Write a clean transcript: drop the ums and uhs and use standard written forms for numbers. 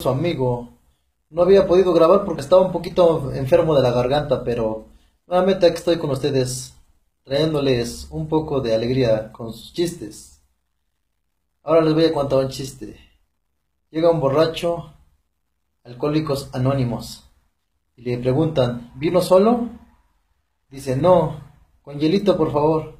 su amigo. No había podido grabar porque estaba un poquito enfermo de la garganta, pero nuevamente aquí estoy con ustedes, trayéndoles un poco de alegría con sus chistes. Ahora les voy a contar un chiste. Llega un borracho, Alcohólicos Anónimos, y le preguntan, ¿vino solo? Dice, no, con hielito por favor.